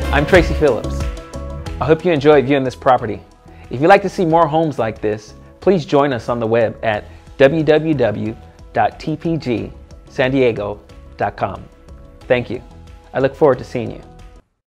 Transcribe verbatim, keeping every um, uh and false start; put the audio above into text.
I'm Tracy Phillips. I hope you enjoyed viewing this property. If you'd like to see more homes like this, please join us on the web at w w w dot t p g san diego dot com. Thank you. I look forward to seeing you.